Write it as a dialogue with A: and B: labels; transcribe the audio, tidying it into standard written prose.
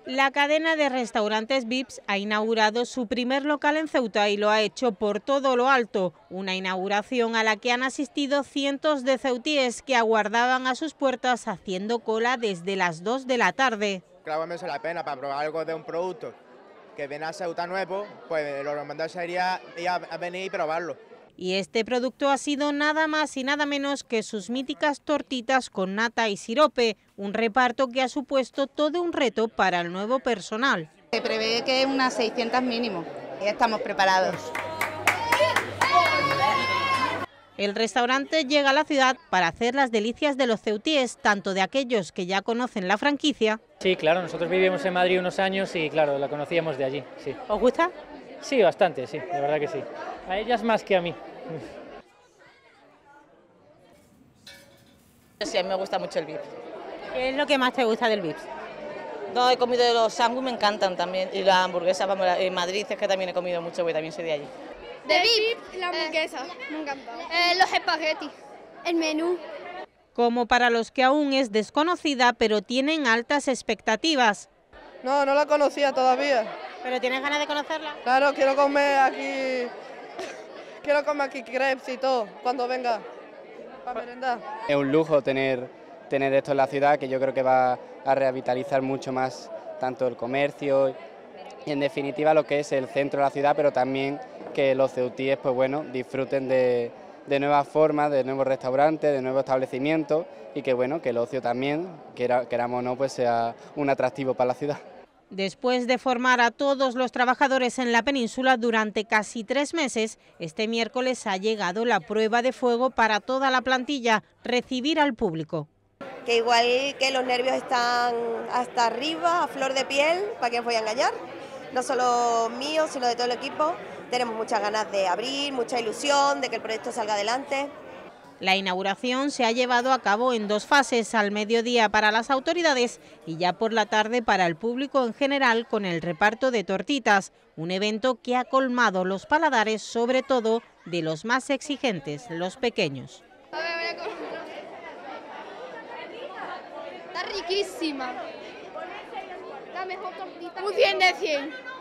A: La cadena de restaurantes Vips ha inaugurado su primer local en Ceuta y lo ha hecho por todo lo alto, una inauguración a la que han asistido cientos de ceutíes que aguardaban a sus puertas haciendo cola desde las 2 de la tarde.
B: Claro, me merece la pena para probar algo de un producto que viene a Ceuta nuevo, pues lo recomendable sería ir a venir y probarlo.
A: Y este producto ha sido nada más y nada menos que sus míticas tortitas con nata y sirope, un reparto que ha supuesto todo un reto para el nuevo personal.
C: Se prevé que unas 600 mínimo, ya estamos preparados.
A: El restaurante llega a la ciudad para hacer las delicias de los ceutíes, tanto de aquellos que ya conocen la franquicia.
D: Sí, claro, nosotros vivimos en Madrid unos años y claro, la conocíamos de allí, sí.
A: ¿Os gusta?
D: Sí, bastante, sí, la verdad que sí. A ellas más que a mí.
E: Sí, a mí me gusta mucho el Vips.
A: ¿Qué es lo que más te gusta del Vips?
E: No, he comido los sándwiches, me encantan también. Y las hamburguesas, vamos, en Madrid es que también he comido mucho, porque también soy de allí.
F: De Vips, la hamburguesa, me encanta. Los espaguetis, el menú.
A: Como para los que aún es desconocida, pero tienen altas expectativas.
G: No la conocía todavía.
A: ¿Pero tienes ganas de conocerla?
G: Claro, quiero comer aquí crepes y todo, cuando venga, para merendar.
H: Es un lujo tener esto en la ciudad, que yo creo que va a revitalizar mucho más tanto el comercio y en definitiva lo que es el centro de la ciudad, pero también que los ceutíes pues bueno, disfruten de nuevas formas, de nuevos restaurantes, de nuevos establecimientos y que bueno, que el ocio también, queramos o no, pues sea un atractivo para la ciudad.
A: Después de formar a todos los trabajadores en la península durante casi 3 meses, este miércoles ha llegado la prueba de fuego para toda la plantilla, recibir al público.
I: Que igual que los nervios están hasta arriba, a flor de piel, ¿para qué os voy a engañar? No solo mío, sino de todo el equipo. Tenemos muchas ganas de abrir, mucha ilusión de que el proyecto salga adelante.
A: La inauguración se ha llevado a cabo en 2 fases, al mediodía para las autoridades y ya por la tarde para el público en general con el reparto de tortitas, un evento que ha colmado los paladares, sobre todo de los más exigentes, los pequeños.
F: Está riquísima. La mejor tortita. Muy bien de 100.